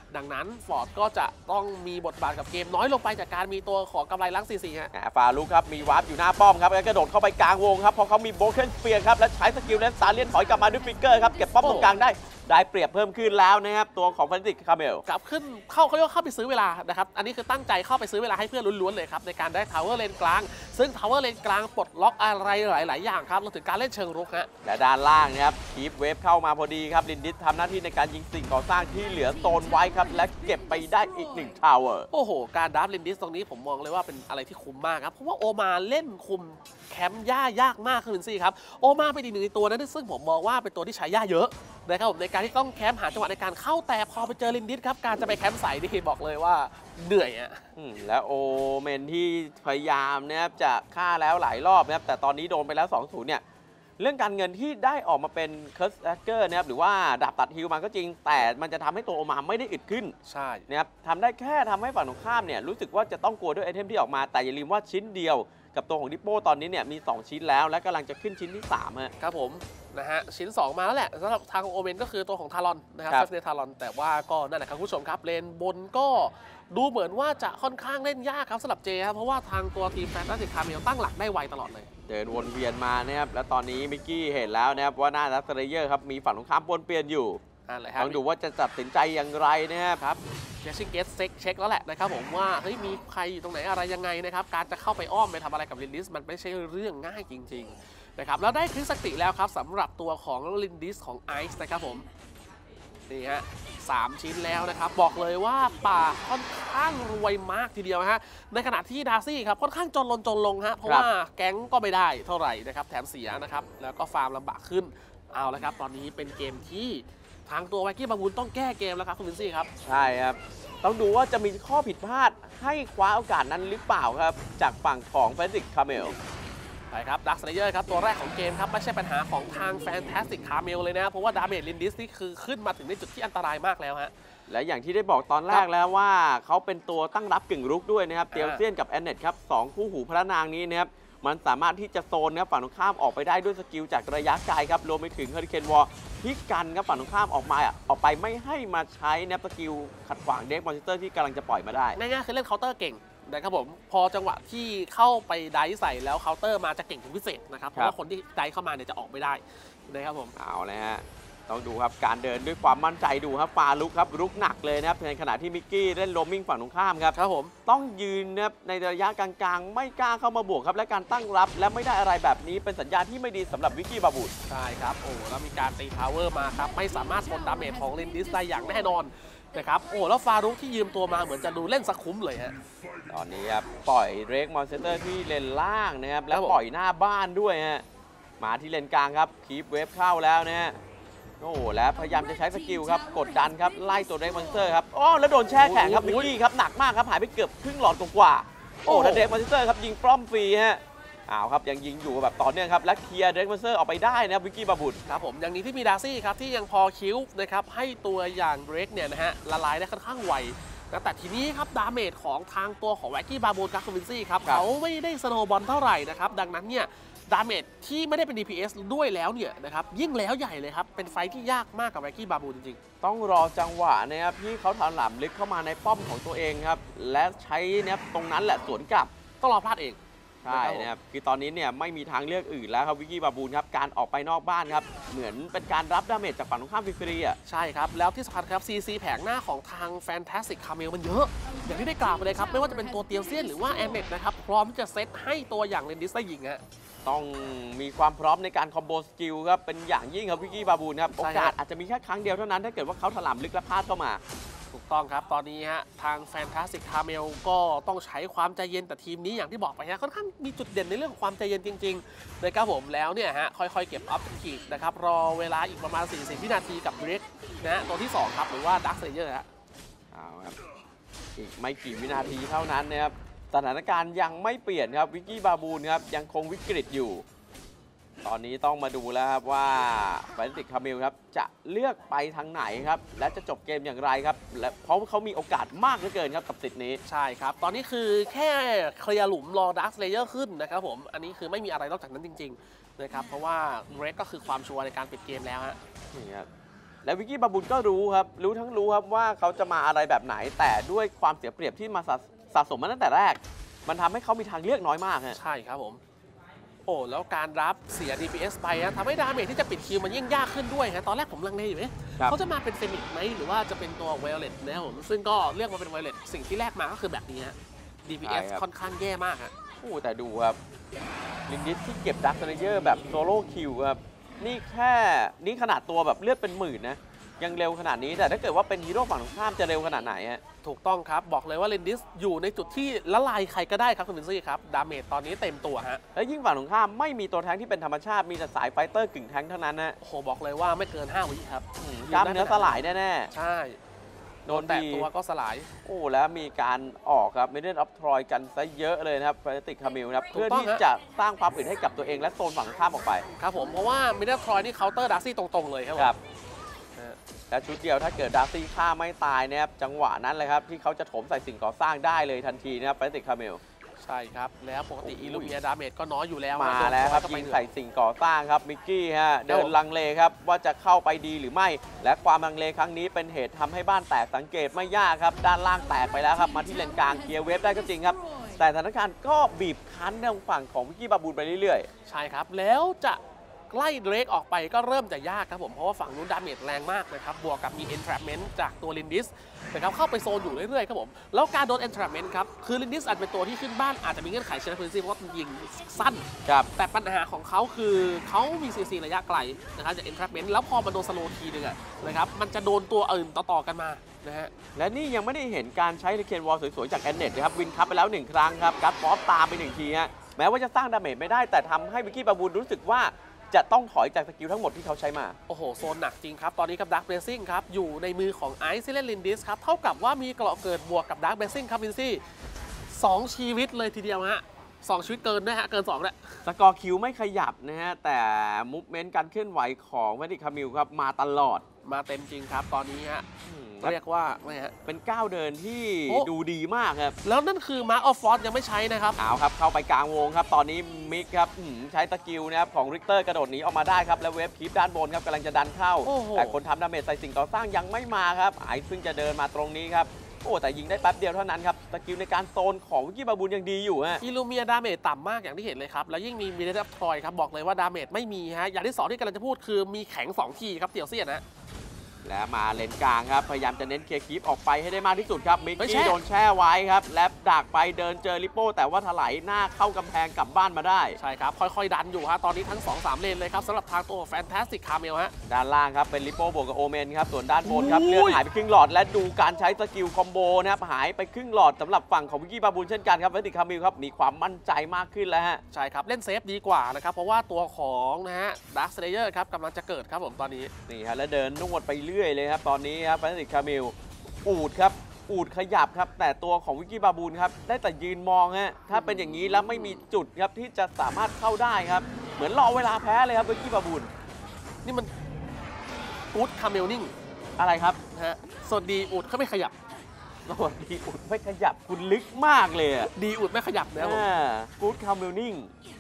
ดังนั้นฟอร์ดก็จะต้องมีบทบาทกับเกมน้อยลงไปจากการมีตัวของกำไรล้าง ซี ซี ฮะฟาลุกครับมีวาร์ปอยู่หน้าป้อมครับแล้วกระโดดเข้าไปกลางวงครับพอเขามีโบเกนสเปียร์ครับและใช้สกิลเลนสตาร์เลียนถอยกลับมาด้วยฟิกเกอร์ครับเก็บป้อมตรงกลางได้ได้เปรียบเพิ่มขึ้นแล้วนะครับตัวของแฟนติกคาเมลกลับขึ้นเข้าเขาเรียกว่าเข้าไปซื้อเวลานะครับอันนี้คือตั้งใจเข้าไปซื้อเวลาให้เพื่อนล้วนๆเลยครับในการได้ทาวเวอร์เลนกลางซึ่งทาวเวอร์เลนกลางปลดล็อกอะไรหลายๆอย่างครับรวมถึงการเล่นเชิงรุกฮะและด้านล่างนะครับคีปเวฟเข้ามาพอดีครับลินดิสทำหน้าที่ในการยิงสิ่งก่อสร้างที่เหลือโซนไว้ครับและเก็บไปได้อีกหนึ่งทาวเวอร์โอ้โหการดับลินดิสตรงนี้ผมมองเลยว่าเป็นอะไรที่คุ้มมากครับเพราะว่าโอมาเล่นคุมแคมป์หญ้ายากมากขึ้นสิครับโอมาเป็นอีกหนึ่งในตัวนั้นซึ่งผมมองว่าเป็นตัวที่ใช้หญ้าเยอะนะครับผมในการที่ต้องแคมป์หาจังหวะในการเข้าแต่พอไปเจอลินดิสครับการจะไปแคมป์ใส่นี่บอกเลยว่าเหนื่อยอ่ะและโอเมนที่พยายามนะครับจะฆ่าแล้วหลายรอบนะครับแต่ตอนนี้โดนไปแล้ว สองศูนย์ เนี่ยเรื่องการเงินที่ได้ออกมาเป็นเคิร์สแอคเกอร์นะครับหรือว่าดาบตัดฮิลมาก็จริงแต่มันจะทำให้ตัวโอมาไม่ได้อึดขึ้นใช่นะครับทำได้แค่ทำให้ฝั่งตรงข้ามเนี่ยรู้สึกว่าจะต้องกลัวด้วยไอเทมที่ออกมาแต่อย่าลืมว่าชิ้นเดียวกับตัวของดิปโป้ตอนนี้เนี่ยมีสองชิ้นแล้วและกำลังจะขึ้นชิ้นที่สามฮะครับผมนะฮะชิ้นสองมาแล้วแหละสำหรับทางโอเมนก็คือตัวของทารอนนะครับเฟสเนทารอนแต่ว่าก็นั่นแหละครับผู้ชมครับเลนบนก็ดูเหมือนว่าจะค่อนข้างเล่นยากครับสำหรับเจครับเพราะว่าทางตัวทีมแฟนตาซีคาเมลตั้งหลักได้ไวตลอดเลยเดินวนเวียนมานะครับแล้วตอนนี้มิกกี้เห็นแล้วนะครับว่าหน้าดัสเตเยอร์ครับมีฝั่งตรงข้ามปนเปลี่ยนอยู่ต้องดูว่าจะตัดสินใจอย่างไรนะครับเจสซี่เกตเซ็กเช็คแล้วแหละนะครับผมว่าเฮ้ยมีใครอยู่ตรงไหนอะไรยังไงนะครับการจะเข้าไปอ้อมไปทำอะไรกับลินดิสมันไม่ใช่เรื่องง่ายจริงๆนะครับแล้วได้คริสสติแล้วครับสำหรับตัวของลินดิสของไอซ์นะครับผมนี่ฮะสามชิ้นแล้วนะครับบอกเลยว่าป่าค่อนข้างรวยมากทีเดียวฮะในขณะที่ดาร์ซี่ครับค่อนข้างจนลนจนลงฮะเพราะว่าแก๊งก็ไม่ได้เท่าไหร่นะครับแถมเสียนะครับแล้วก็ฟาร์มลำบากขึ้นเอาละครับตอนนี้เป็นเกมที่ทางตัวไวกี้บาบูนต้องแก้เกมแล้วครับคุณวินซี่ครับใช่ครับต้องดูว่าจะมีข้อผิดพลาดให้คว้าโอกาสนั้นหรือเปล่าครับจากฝั่งของแฟนติกคาเมลใช่ครับดักสไนเยอร์ครับตัวแรกของเกมครับไม่ใช่ปัญหาของทางแฟนตาสติกคาเมลเลยนะเพราะว่าดาเมจลินดิสนี่คือขึ้นมาถึงในจุดที่อันตรายมากแล้วฮะและอย่างที่ได้บอกตอนแรกแล้วว่าเขาเป็นตัวตั้งรับกึ่งรุกด้วยนะครับเตียวเซียนกับแอนเนตครับสองคู่หูพระนางนี้นะครับมันสามารถที่จะโซนครับฝั่งตรงข้ามออกไปได้ด้วยสกิลจากระยะไกลครับรวมไปถึงเฮอริเคนวอลที่กันครับฝั่งตรงข้ามออกมาออกไปไม่ให้มาใช้แนบสกิลขัดขวางเด็กมอนสเตอร์ที่กำลังจะปล่อยมาได้ง่ายๆคือเล่นเคาน์เตอร์เก่งนะครับผมพอจังหวะที่เข้าไปไดใส่แล้วเคาน์เตอร์มาจะเก่งถึงพิเศษนะครับเพราะว่าคนที่ไดเข้ามาเนี่ยจะออกไม่ได้นะครับผมเอาเลยฮะต้องดูครับการเดินด้วยความมั่นใจดูครับฟาลุกครับลุกหนักเลยนะครับในขณะที่มิกกี้เล่นโรมมิ่งฝั่งตรงข้ามครับครับผมต้องยืนนะครับในระยะกลางๆไม่กล้าเข้ามาบวกครับและการตั้งรับและไม่ได้อะไรแบบนี้เป็นสัญญาณที่ไม่ดีสำหรับวิกกี้บาบูดใช่ครับโอ้แล้วมีการตีทาวเวอร์มาครับไม่สามารถทนดาเมจของลินดิสได้อย่างแน่นอนนะครับโอ้แล้วฟารุกที่ยืมตัวมาเหมือนจะดูเล่นสักคุ้มเลยฮะตอนนี้ครับปล่อยเรกมอนสเตอร์ที่เลนล่างนะครับแล้วปล่อยหน้าบ้านด้วยฮะมาที่เลนกลางครับคีปเวฟเข้าแล้วนะฮะโอ้แล้วพยายามจะใช้สกิลครับกดดันครับไล่ตัวเรกมอนสเตอร์ครับอ๋อแล้วโดนแช่แข็งครับมิกกี้ครับหนักมากครับหายไปเกือบครึ่งหลอดกว่าโอ้แล้วเรกมอนสเตอร์ครับยิงปล้อมฟรีฮะอ้าวครับยังยิงอยู่แบบต่อเนื่องครับและเคลียร์เรกมอนสเตอร์ออกไปได้นะวิกกี้บาบุตครับผมอย่างนี้ที่มีดาร์ซี่ครับที่ยังพอคิวนะครับให้ตัวอย่างเรกเนี่ยนะฮะละลายได้ค่อนข้างไวนะแต่ทีนี้ครับดาเมจของทางตัวของวิกกี้บาบูนกับคอมวินซี่ครับเขาไม่ได้สโนว์บอลเท่าไหร่นะครับดังนั้นเนี่ยดาเมจที่ไม่ได้เป็น ดี พี เอส ด้วยแล้วเนี่ยนะครับยิ่งแล้วใหญ่เลยครับเป็นไฟที่ยากมากกับวิกกี้บาบูนจริงๆต้องรอจังหวะนะครับที่เขาถลำลึกเข้ามาในป้อมของตัวเองครับและใช้เนี่ยตรงนั้นแหละสวนกลับต้องรอพลาดเองใช่นะครับคือตอนนี้เนี่ยไม่มีทางเลือกอื่นแล้วครับวิกกี้บาบูนครับการออกไปนอกบ้านครับเหมือนเป็นการรับดาเมจจากฝั่งตรงข้ามฟรีๆอ่ะใช่ครับแล้วที่สำคัญครับ ซี ซี แผงหน้าของทางแฟนตาสติกคาเมลมันเยอะอย่างที่ได้กล่าวไปเลยครับไม่ว่าจะเป็นตัวเตียวเซียนหรือว่าแอนเนตนะครับพร้อมที่จะเซตให้ตัวอย่างเลนดิสได้ยิงฮะต้องมีความพร้อมในการคอมโบสกิลครับเป็นอย่างยิ่งครับวิกกี้บาบูนครับโอกาสอาจจะมีแค่ครั้งเดียวเท่านั้นถ้าเกิดว่าเขาถลำลึกและพลาดเข้ามาถูกต้องครับตอนนี้ฮะทางแฟนตาสติกคาเมลก็ต้องใช้ความใจเย็นแต่ทีมนี้อย่างที่บอกไปฮะค่อนข้างมีจุดเด่นในเรื่องความใจเย็นจริงๆนะครับผมแล้วเนี่ยฮะค่อยๆเก็บออฟทีฟนะครับรอเวลาอีกประมาณสี่สิบวินาทีกับเบรกนะฮะตัวที่สองครับหรือว่าดักเซเยอร์ฮะเอาครับอีกไม่กี่วินาทีเท่านั้นนะครับสถานการณ์ยังไม่เปลี่ยนครับวิกกี้บาบูนครับยังคงวิกฤตอยู่ตอนนี้ต้องมาดูแล้วครับว่าแฟนตาซีคาเมลครับจะเลือกไปทางไหนครับและจะจบเกมอย่างไรครับและเพราะเขามีโอกาสมากเหลือเกินครับกับสิทธิ์นี้ใช่ครับตอนนี้คือแค่เคลียร์หลุมรอดักสเลเยอร์ขึ้นนะครับผมอันนี้คือไม่มีอะไรนอกจากนั้นจริงๆนะครับเพราะว่าเรกก็คือความชัวร์ในการปิดเกมแล้วฮะนี่ครับและวิกกี้บาบูนก็รู้ครับรู้ทั้งรู้ครับว่าเขาจะมาอะไรแบบไหนแต่ด้วยความเสียเปรียบที่มาสะสมมาตั้งแต่แรกมันทำให้เขามีทางเลือกน้อยมากฮะใช่ครับผมโอ้แล้วการรับเสีย ดี พี เอส ไปนะทำให้ดาเมจที่จะปิดคิวมันยิ่งยากขึ้นด้วยฮะตอนแรกผมลังเลอยู่ไหมเขาจะมาเป็นเฟนิกซ์ไหมหรือว่าจะเป็นตัวไวโอเลตนะครับผมซึ่งก็เลือกมาเป็นไวโอเลตสิ่งที่แรกมาก็คือแบบนี้ฮะ ดี พี เอส ค่อนข้างแย่มากฮะโอ้แต่ดูครับลินดิสที่เก็บดักสเลเยอร์แบบโซโล่คิวครับนี่แค่นี่ขนาดตัวแบบเลือดเป็นหมื่นนะยังเร็วขนาดนี้แต่ถ้าเกิดว่าเป็นฮีโร่ฝั่งตรงข้ามจะเร็วขนาดไหนฮะถูกต้องครับบอกเลยว่าเลนดิสอยู่ในจุดที่ละลายใครก็ได้ครับคุณวินซี่ครับดาเมจตอนนี้เต็มตัวฮะแล้วยิ่งฝั่งตรงข้ามไม่มีตัวแทงที่เป็นธรรมชาติมีแต่สายไฟเตอร์กึ่งแทงเท่านั้นนะโอ้โหบอกเลยว่าไม่เกินห้าวิครับกล้ามเนื้อสลายแน่ๆใช่โดนแตะตัวก็สลายโอ้แล้วมีการออกครับมิดเดิลออฟทรอยกันซะเยอะเลยนะครับเฟรติกคามิลครับเพื่อที่จะสร้างความอึดให้กับตัวเองและโซนฝั่งข้ามออกไปครับผมเพราะว่ามิดเดิลทรอยนี่เคาน์เตอร์ดาร์ซี่ตรงๆเลยครับและชุดเดียวถ้าเกิดดาร์ซี่ฆ่าไม่ตายนะครับจังหวะนั้นเลยครับที่เขาจะโถมใส่สิ่งก่อสร้างได้เลยทันทีนะครับเฟรติกคามิลใช่ครับแล้วปกติอิลูเมียดาเมจก็น้อยอยู่แล้วมาแล้วครับยิงใส่สิ่งก่อสร้างครับมิกกี้ฮะเดินลังเลครับว่าจะเข้าไปดีหรือไม่และความลังเลครั้งนี้เป็นเหตุทำให้บ้านแตกสังเกตไม่ยากครับด้านล่างแตกไปแล้วครับมาที่เลนกลางเคลียร์เวฟได้ก็จริงครับแต่สถานการณ์ก็บีบคั้นทางฝั่งของวิกกี้บาบูนไปเรื่อยๆใช่ครับแล้วจะไล่เดรกออกไปก็เริ่มจะยากครับผมเพราะว่าฝั่งนู้นดาเมจแรงมากนะครับบวกกับมี entrapment จากตัวลินดิสนะครับเข้าไปโซนอยู่เรื่อยๆครับผมแล้วการโดน entrapment ครับคือลินดิสอาจจะเป็นตัวที่ขึ้นบ้านอาจจะมีเงื่อนไขเชนพื้นที่เพราะว่ามันยิงสั้นแต่ปัญหาของเขาคือเขามีซีซีระยะไกลนะครับจาก entrapment แล้วพอมันโดนสโลทีนึงนะครับมันจะโดนตัวอื่นต่อๆกันมานะฮะและนี่ยังไม่ได้เห็นการใช้เคนวอลสวยๆจากแอนเน็ตนะครับวินคัพไปแล้วหนึ่งครั้งครับกัดฟอสตามไปหนึ่งทีฮะแม้ว่าจะสร้างดาเมจไม่ได้แต่ทำให้วิกกี้บาบูนรู้สึกว่าจะต้องถอยจากสกิลทั้งหมดที่เขาใช้มาโอ้โหโซนหนักจริงครับตอนนี้กับดักเบสซิ่งครับอยู่ในมือของไอซ์ซิเลนลินดิสครับเท่ากับว่ามีเกราะเกิดบวกกับดักเบสซิ่งครับวินซี่สองชีวิตเลยทีเดียวฮะสองชีวิตเกินนะฮะเกินสองแล้วสกอร์คิวไม่ขยับนะฮะแต่มูฟเมนต์การเคลื่อนไหวของเวดิคามิลครับมาตลอดมาเต็มจริงครับตอนนี้ฮะเรียกว่าไงฮะเป็นก้าวเดินที่ดูดีมากครับแล้วนั่นคือมาร์คออฟฟอร์ดยังไม่ใช้นะครับเอาครับเข้าไปกลางวงครับตอนนี้มิกครับใช้สกิลนะครับของริกเตอร์กระโดดหนีออกมาได้ครับแล้วเวฟคีปด้านบนครับกำลังจะดันเข้าแต่คนทำดาเมจใส่สิ่งก่อสร้างยังไม่มาครับไอซ์ซึ่งจะเดินมาตรงนี้ครับโอ้แต่ยิงได้แป๊บเดียวเท่านั้นครับสกิลในการโซนของวิกกี้บาบูนยังดีอยู่ฮะอิลูเมียดาเมจต่ำมากอย่างที่เห็นเลยครับแล้วยิ่งมีมิเดลทรอยครับบอกเลยว่าดาเมจไม่มีฮะอย่างที่สองที่กำลังจะพูดคือมีแข็งสองทีครับเตี่ยวเซียนนะและมาเลนกลางครับพยายามจะเน้นเคลียร์คีปออกไปให้ได้มากที่สุดครับมิกกี้โดนแช่ไว้ครับแลบดักไปเดินเจอลิโป้แต่ว่าถลายหน้าเข้ากำแพงกลับบ้านมาได้ใช่ครับค่อยๆดันอยู่ฮะตอนนี้ทั้ง สองสาม เลนเลยครับสำหรับทางตัวแฟนตาสติกคาร์เมลฮะด้านล่างครับเป็นลิโป้บวกกับโอเมนครับส่วนด้านบนครับเลือดหายไปครึ่งหลอดและดูการใช้สกิลคอมโบนะครับหายไปครึ่งหลอดสำหรับฝั่งของวิกกี้บาบูนเช่นกันครับแฟนตาสติกคาร์เมลครับมีความมั่นใจมากขึ้นแล้วฮะใช่ครับเล่นเซฟดีกว่านะครับเพราะว่าตัวของนะฮะดาร์คสเลเยอร์ครับกำลังจะเกิดครับผมตอนนี้นี่ฮะแล้วเดินนวดไปเรื่อยเลยครับตอนนี้ครับแฟนตาสติกคาร์เมลอูดครับอูดขยับครับแต่ตัวของวิกกี้บาบูนครับได้แต่ยืนมองฮะถ้าเป็นอย่างนี้แล้วไม่มีจุดครับที่จะสามารถเข้าได้ครับเหมือนรอเวลาแพ้เลยครับวิกกี้บาบูนนี่มันอูดคาเมลนิ่งอะไรครับฮะสวัสดีอูดเขาไม่ขยับสวัสดีอูดไม่ขยับคุณลึกมากเลยดีอูดไม่ขยับนะผมกูดคาเมลนิ่ง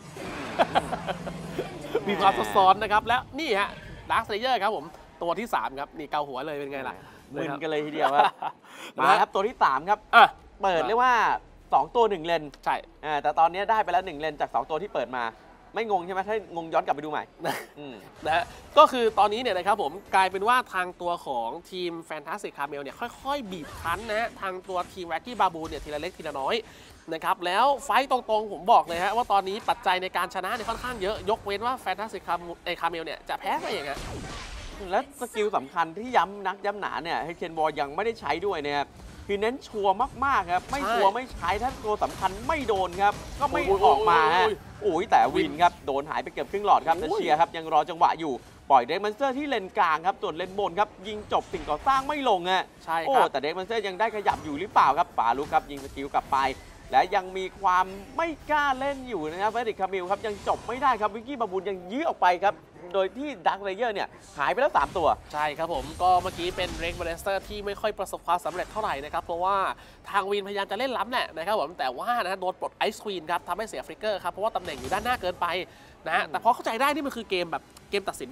มีความซับซ้อนนะครับแล้วนี่ฮะดาร์คสเลเยอร์ครับผมตัวที่สามครับนี่เกาหัวเลยเป็นไงล่ะมึนกันเลยทีเดียวครับมาครับตัวที่สามครับเปิดเรียกว่าสองตัวหนึ่งเลนใช่แต่ตอนนี้ได้ไปแล้วหนึ่งเลนจากสองตัวที่เปิดมาไม่งงใช่ไหมถ้างงย้อนกลับไปดูใหม่นะฮะก็คือตอนนี้เนี่ยนะครับผมกลายเป็นว่าทางตัวของทีมแฟนตาสติกคาร์เมลเนี่ยค่อยๆบีบคั้นนะทางตัวทีมแร็กกี้บาบูเนี่ยทีละเล็กทีละน้อยนะครับแล้วไฟตรงๆผมบอกเลยฮะว่าตอนนี้ปัจจัยในการชนะเนี่ยค่อนข้างเยอะยกเว้นว่าแฟนตาสติกคาร์เมลเนี่ยจะแพ้ไปอย่างเงี้ยและสกิลสำคัญที่ย้ำนักย้ำหนาเนี่ยให้เคนวอลยังไม่ได้ใช้ด้วยนะครับคือเน้นชัวร์มากๆครับไม่ชัวร์ไม่ใช้ถ้าตัวสำคัญไม่โดนครับก็ไม่ออกมาฮะโอ้ยแต่วินครับโดนหายไปเกือบครึ่งหลอดครับแต่เชียร์ครับยังรอจังหวะอยู่ปล่อยเด็กมันเซอร์ที่เลนกลางครับส่วนเลนบนครับยิงจบสิ่งก่อสร้างไม่ลงฮะใช่โอ้แต่เด็กมันเซอร์ยังได้ขยับอยู่หรือเปล่าครับป่าลุกครับยิงสกิลกลับไปและยังมีความไม่กล้าเล่นอยู่นะครับเฟรดิกคามิลครับยังจบไม่ได้ครับวิกกี้บาบูนยังยื้อออกไปครับโดยที่ดักเลเยอร์เนี่ยหายไปแล้วสามตัวใช่ครับผมก็เมื่อกี้เป็นเรกเบรสเตอร์ที่ไม่ค่อยประสบความสำเร็จเท่าไหร่นะครับเพราะว่าทางวินพยายามจะเล่นล้ำแหละนะครับผมแต่ว่านะโดนปลดไอซ์ควีนครับทำให้เสียฟลิกเกอร์ครับเพราะว่าตำแหน่งอยู่ด้านหน้าเกินไปนะแต่พอเข้าใจได้นี่มันคือเกมแบบเกมตัดสินไง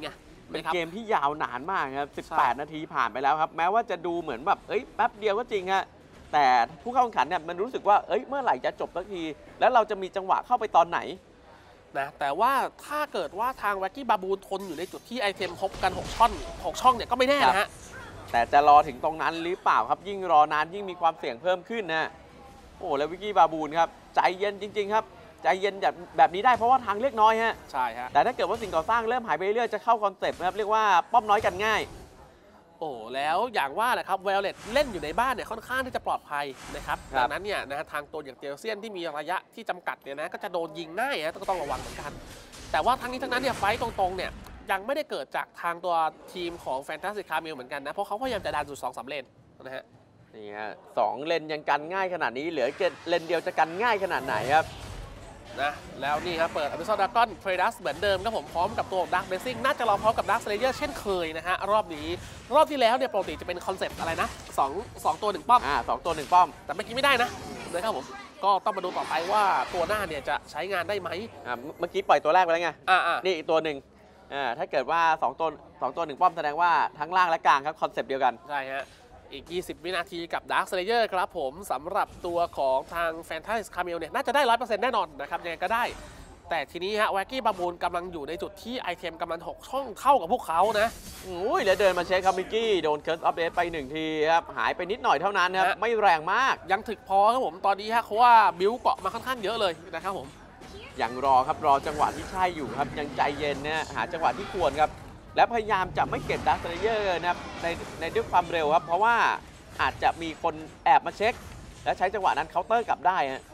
เป็นเกมที่ยาวนานมากครับสิบแปดนาทีผ่านไปแล้วครับแม้ว่าจะดูเหมือนแบบเอ้ยแป๊บเดียวก็จริงฮะแต่ผู้เข้าแข่งขันเนี่ยมันรู้สึกว่าเอ้ยเมื่อไหร่จะจบสักทีแล้วเราจะมีจังหวะเข้าไปตอนไหนนะแต่ว่าถ้าเกิดว่าทางแว็กกี้บาบูนทนอยู่ในจุดที่ไอเทมครบกันหกช่องหกช่องเนี่ยก็ไม่แน่นะฮะแต่จะรอถึงตรงนั้นหรือเปล่าครับยิ่งรอนานยิ่งมีความเสี่ยงเพิ่มขึ้นนะโอ้แล้ววิกกี้บาบูนครับใจเย็นจริงๆครับใจเย็นแบบนี้ได้เพราะว่าทางเลือกน้อยฮะใช่ฮะแต่ถ้าเกิดว่าสิ่งก่อสร้างเริ่มหายไปเรื่อยจะเข้าคอนเซปต์นะครับเรียกว่าป้อมน้อยกันง่ายโอ้แล้วอย่างว่าแหละครับเวลเลตเล่นอยู่ในบ้านเนี่ยค่อนข้างที่จะปลอดภัยนะครับดังนั้นเนี่ยนะทางตัวอย่างเตลเซียนที่มีระยะที่จำกัดเนี่ยนะก็จะโดนยิงง่ายนะก็ต้องระวังเหมือนกันแต่ว่าทั้งนี้ทั้งนั้นเนี่ยไฟต์ตรงๆเนี่ยยังไม่ได้เกิดจากทางตัวทีมของแฟนตาซีคาร์เมลเหมือนกันนะเพราะเขาพยายามจะดันสู่สองสามเลนนะฮะนี่ฮะสองเลนยังกันง่ายขนาดนี้เหลือเลนเดียวจะกันง่ายขนาดไหนครับนะแล้วนี่ครับเปิดอ Abyssal Dragon Predatus เหมือนเดิมครับผมพร้อมกับตัว Dark Blessing น่าจะรอพร้อมกับ Dark Slayer เช่นเคยนะฮะรอบนี้รอบที่แล้วเนี่ยปกติจะเป็นคอนเซปต์อะไรนะสอง สองตัวหนึ่งป้อมอ่าสองตัวหนึ่งป้อมแต่เมื่อกี้ไม่ได้นะนะครับผมก็ต้องมาดูต่อไปว่าตัวหน้าเนี่ยจะใช้งานได้ไหมอ่าเมื่อกี้ปล่อยตัวแรกไปแล้วไงอ่านี่อีกตัวหนึ่งอ่าถ้าเกิดว่าสองตัวสองตัวหนึ่งป้อมแสดงว่าทั้งล่างและกลางครับคอนเซปต์เดียวกันใช่ฮะอีกยี่สิบวินาทีกับ Dark Slayer ครับผมสำหรับตัวของทาง Phantasy Camel เนี่ยน่าจะได้ ร้อยเปอร์เซ็นต์ แน่นอนนะครับยังไงก็ได้แต่ทีนี้ฮะแว็กกี้บาบูนกำลังอยู่ในจุดที่ไอเทมกำลังหกช่องเท่ากับพวกเขานะอุ้ยแล้วเดินมาเช็คครับมิกกี้โดนเคิร์สอัปเดตไปหนึ่งทีครับหายไปนิดหน่อยเท่านั้นครับไม่แรงมากยังถึกพอครับผมตอนนี้ฮะเขาว่าบิวเกาะมาค่อนข้างเยอะเลยนะครับผมยังรอครับรอจังหวะที่ใช่อยู่ครับยังใจเย็นนะหาจังหวะที่ควรครับและพยายามจะไม่เก็บดักสเลเยอร์นะครับในในด้วยความเร็วครับเพราะว่าอาจจะมีคนแอบมาเช็คและใช้จังหวะนั้นเคาน์เตอร์กลับได้ฮะ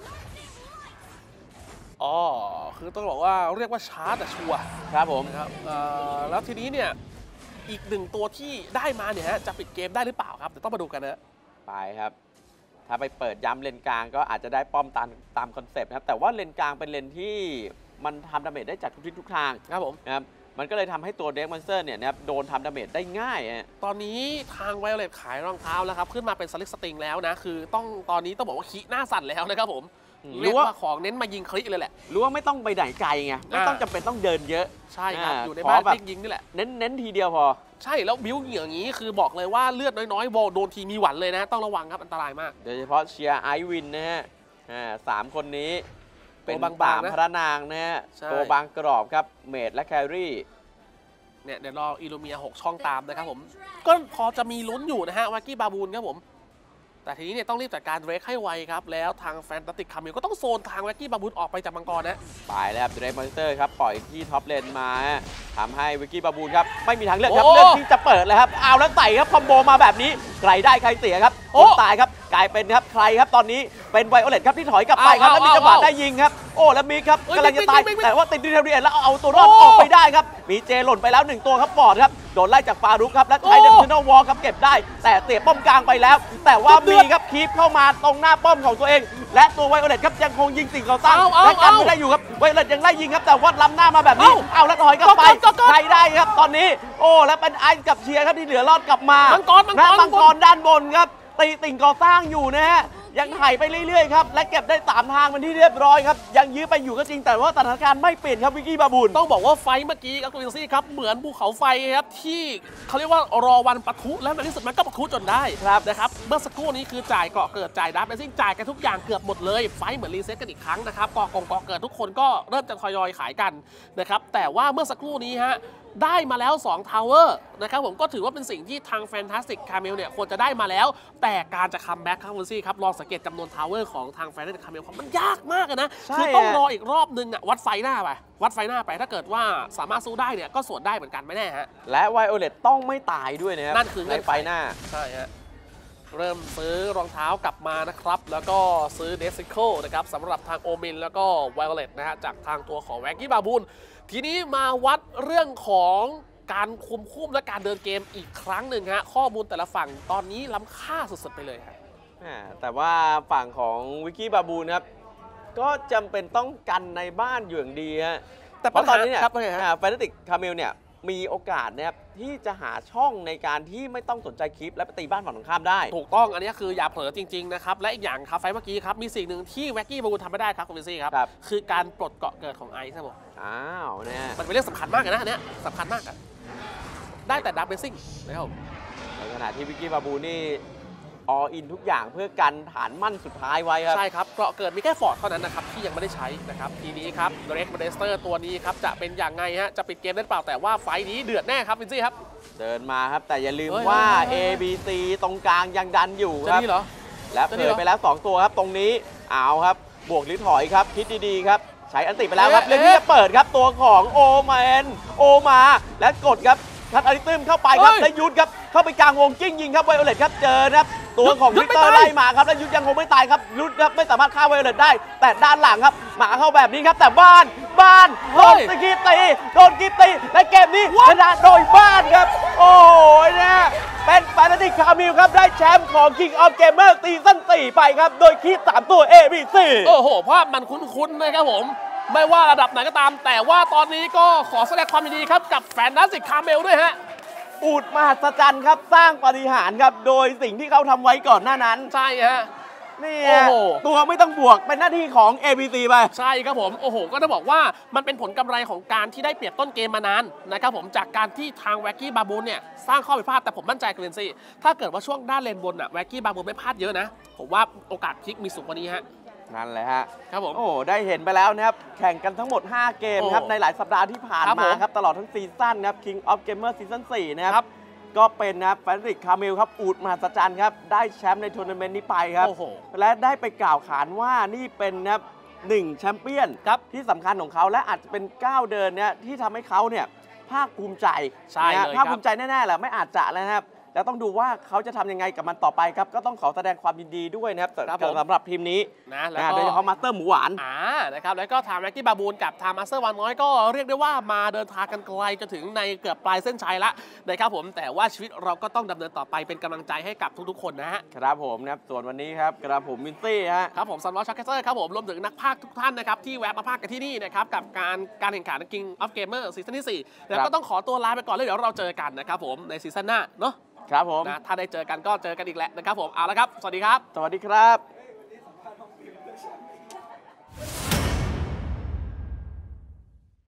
อ๋อคือต้องบอกว่าเรียกว่าชาร์จแต่ชัวร์ครับผมครับแล้วทีนี้เนี่ยอีกหนึ่งตัวที่ได้มาเนี่ยฮะจะปิดเกมได้หรือเปล่าครับเดี๋ยวต้องมาดูกันนะไปครับถ้าไปเปิดย้ำเลนกลางก็อาจจะได้ป้อมตามตามคอนเซปต์นะครับแต่ว่าเลนกลางเป็นเลนที่มันทำดาเมจได้จากทุกทิศทุกทางครับผมนะครับมันก็เลยทำให้ตัวเด็กมอนสเตอร์เนี่ยนะครับโดนทำดาเมจได้ง่ายอ่ะตอนนี้ทางไวโอเลตขายรองเท้าแล้วครับขึ้นมาเป็นสลิกสติงแล้วนะคือต้องตอนนี้ต้องบอกว่าขี้หน้าสั่นแล้วนะครับผมเรียกว่าของเน้นมายิงคลิกเลยแหละรู้ว่าไม่ต้องไปไหนไกลไงไม่ต้องจำเป็นต้องเดินเยอะใช่ครับอยู่ในบ้านยิงนี่แหละเน้นเน้นทีเดียวพอใช่แล้วบิ้วอย่างนี้คือบอกเลยว่าเลือดน้อยๆโบโดนทีมีหวั่นเลยนะต้องระวังครับอันตรายมากโดยเฉพาะเชียร์ไอวินนะฮะสามคนนี้เป็นบางบางพระนางนะฮะตัวบางกรอบครับเมดและแครี่เนี่ยเดี๋ยวรออิลูเมียหกช่องตามนะครับผมก็พอจะมีลุ้นอยู่นะฮะแว็กกี้บาบูนครับผมแต่ทีนี้เนี่ยต้องรีบจัดการเดรกให้ไวครับแล้วทางแฟนตาติกคามิลก็ต้องโซนทางแว็กกี้บาบูนออกไปจากมังกรนะไปแล้วครับเดรกมอนสเตอร์ครับปล่อยที่ท็อปเลนมาทำให้แว็กกี้บาบูนครับไม่มีทางเลือกครับเลือกที่จะเปิดเลยครับเอาแล้วใส่ครับคอมโบมาแบบนี้ใครได้ใครเสียครับคนตายครับกลายเป็นครับใครครับตอนนี้เป็นไวโอเลตครับที่ถอยกลับไปครับแล้วมีจังหวะได้ยิงครับโอ้แล้วมีครับกำลังจะตายแต่ว่าติดดิเทเรียนแล้วเอาตัวรอดออกไปได้ครับมีเจหล่นไปแล้วหนึ่งตัวครับบอดครับโดนไล่จากฟารุกครับและใช้เดมชันวอลครับเก็บได้แต่เสียป้อมกลางไปแล้วแต่ว่ามีครับคีปเข้ามาตรงหน้าป้อมของตัวเองและตัวไวโอเลตครับยังคงยิงสิ่งก่อสร้างและกันไม่ได้อยู่ครับไวโอเลตยังไล่ยิงครับแต่ว่าล้ำหน้ามาแบบนี้เอาแล้วถอยกลับไปใครได้ครับตอนนี้โอ้และเป็นไอซ์กับเชียร์ครับที่เหลือรอดกลับมามังกรมังกรด้านบนครับตีติ่งก่อสร้างอยู่นะฮะยังไถ่ไปเรื่อยๆครับและเก็บได้สามทางเป็นที่เรียบร้อยครับยังยื้อไปอยู่ก็จริงแต่ว่าสถานการณ์ไม่เปลี่ยนครับวิกกี้บาบูนต้องบอกว่าไฟเมื่อกี้ครับคุณซี่ครับเหมือนภูเขาไฟครับที่เขาเรียกว่ารอวันปะทุแล้วในที่สุดมันก็ปะทุจนได้นะครับเมื่อสักครู่นี้คือจ่ายเกาะเกิดจ่ายดับและซิ่งจ่ายกันทุกอย่างเกือบหมดเลยไฟเหมือนรีเซ็ตกันอีกครั้งนะครับเกาะกองเกาะเกิดทุกคนก็เริ่มจะทยอยขายกันนะครับแต่ว่าเมื่อสักครู่นี้ฮะได้มาแล้วสองทาวเวอร์นะครับผมก็ถือว่าเป็นสิ่งที่ทางแฟนตาสติกคาเมลเนี่ยควรจะได้มาแล้วแต่การจะคัมแบ็กครับคุณซี่ครับลองสังเกตจำนวนทาวเวอร์ของทางแฟนตาสติกคาเมลมันยากมากนะคือต้องรออีกรอบนึงอ่ะวัดไฟหน้าไปวัดไฟหน้าไปถ้าเกิดว่าสามารถสู้ได้เนี่ยก็สวนได้เหมือนกันไม่แน่ฮะและไวโอเลตต้องไม่ตายด้วยนะครับนั่นคือในไฟหน้าใช่ฮะเริ่มซื้อรองเท้ากลับมานะครับแล้วก็ซื้อเดซิโคนะครับสำหรับทางโอมินแล้วก็ไวโอเลตนะฮะจากทางตัวของแว็กกี้บาบูนทีนี้มาวัดเรื่องของการคุมคุ้มและการเดินเกมอีกครั้งหนึ่งฮะข้อมูลแต่ละฝั่งตอนนี้ล้ำค่าสุดๆไปเลยครับแต่ว่าฝั่งของวิกกี้บาบูนครับก็จำเป็นต้องกันในบ้านอยู่อย่างดีฮะแต่เพราะตอนนี้เนี่ยแฟนตาติกคาเมลเนี่ยมีโอกาสนะครับที่จะหาช่องในการที่ไม่ต้องสนใจคลิปและไปตีบ้านฝั่งตรงข้ามได้ถูกต้องอันนี้คืออย่าเผลอจริงๆนะครับและอีกอย่างครับไฟเมื่อกี้ครับมีสิ่งหนึ่งที่แว็กกี้บาบูนทำไม่ได้ครับคุณวิซี่ครับคือการปลดเกาะเกิดของไอซ์ครับผมอ้าวเนี่ยมันเป็นเรื่องสำคัญมากนะอันนี้สำคัญมากอ่ะได้แต่ดับเบลซิ่งนะครับในขณะที่วิกกี้บาบูนี่อออินทุกอย่างเพื่อกันฐานมั่นสุดท้ายไว้ครับใช่ครับเกราะเกิดมีแค่ฟอร์ดเท่านั้นนะครับที่ยังไม่ได้ใช้นะครับทีนี้ครับเดร็กเบสเตอร์ตัวนี้ครับจะเป็นอย่างไงฮะจะปิดเกมได้เปล่าแต่ว่าไฟนี้เดือดแน่ครับวินซี่ครับเดินมาครับแต่อย่าลืมว่า เอ บี ซี ตรงกลางยังดันอยู่ครับจะนี่เหรอและเผยไปแล้วสองตัวครับตรงนี้เอาครับบวกหรือถอยครับคิดดีๆครับใช้อันติไปแล้วครับเรื่องที่จะเปิดครับตัวของโอแมนโอมาและกดครับทัดอาริทึมเข้าไปครับและยุทธครับเข้าไปกลางวงกิ้งยิงครับไวโอเลตครับเจอครับตัวของวิกเตอร์ไล่มาครับและยุทธยังคงไม่ตายครับยุทธครับไม่สามารถฆ่าไวโอเลตได้แต่ด้านหลังครับหมาเข้าแบบนี้ครับแต่บ้านบ้านโดนสกีตีโดนกีตีและเกมนี้ชนะโดยบ้านครับโอ้ยนะเป็นแฟนตาซีคามิลครับได้แชมป์ของ King of Gamer ซีซั่นสี่ไปครับโดยคีดสามตัว เอ บี ซีโอ้โหเพราะมันคุ้นๆนะครับผมไม่ว่าระดับไหนก็ตามแต่ว่าตอนนี้ก็ขอแสดงความยินดีครับกับแฟนตาซีคามิลด้วยฮะอูดมหัศจรรย์ครับสร้างปาฏิหาริย์ครับโดยสิ่งที่เขาทำไว้ก่อนหน้านั้นใช่ฮะนี่ตัวไม่ต้องบวกเป็นหน้าที่ของ เอ บี ซี ไปใช่ครับผมโอ้โหก็ต้องบอกว่ามันเป็นผลกำไรของการที่ได้เปรียบต้นเกมมานานนะครับผมจากการที่ทางแว็กกี้บาบูนเนี่ยสร้างข้อผิดพลาดแต่ผมมั่นใจกันเลยสิถ้าเกิดว่าช่วงด้านเลนบนอะแว็กกี้บาบูนไม่พลาดเยอะนะผมว่าโอกาสพลิกมีสูงกว่านี้ฮะนั่นแหละฮะครับผมโอ้ได้เห็นไปแล้วนะครับแข่งกันทั้งหมดห้าเกมครับในหลายสัปดาห์ที่ผ่านมาครับตลอดทั้งซีซั่นครับ King of Gamer ซีซั่นสี่นะครับก็เป็นนะแฟนตาซีคามิลครับอูดมหัศจรรย์ครับได้แชมป์ในทัวร์นาเมนต์นี้ไปครับและได้ไปกล่าวขานว่านี่เป็นนะหนึ่งแชมเปี้ยนที่สำคัญของเขาและอาจจะเป็นก้าวเดินเนี่ยที่ทำให้เขาเนี่ยภาคภูมิใจใช่เลยภาคภูมิใจแน่ๆแหละไม่อาจจะแล้วนะครับแล้วต้องดูว่าเขาจะทำยังไงกับมันต่อไปครับก็ต้องขอแสดงความยินดีด้วยนะครับสำหรับทีมนี้นะโดยเฉพาะมาสเตอร์หมูหวานอ่านะครับแล้วก็ทางแม็กกี้บาบูนกับทางมาสเตอร์วานน้อยก็เรียกได้ว่ามาเดินทางกันไกลจนถึงในเกือบปลายเส้นชัยละนะครับผมแต่ว่าชีวิตเราก็ต้องดำเนินต่อไปเป็นกำลังใจให้กับทุกๆคนนะฮะครับผมนะครับส่วนวันนี้ครับกระผมวินซี่ฮะครับผมซันวอชช็อกเกอร์ครับผมรวมถึงนักพากย์ทุกท่านนะครับที่แวะมาพากย์กันที่นี่นะครับกับการการแข่งขัน King of Gamer ซีซั่นที่สี่แล้วก็ต้องขอตัวลาไปก่อนแล้วเดี๋ยวเราเจอกันนะครับผมในซีซั่นหน้าเนาะครับผมนะถ้าได้เจอกันก็เจอกันอีกแหละนะครับผมเอาละครับสวัสดีครับสวัสดีครับ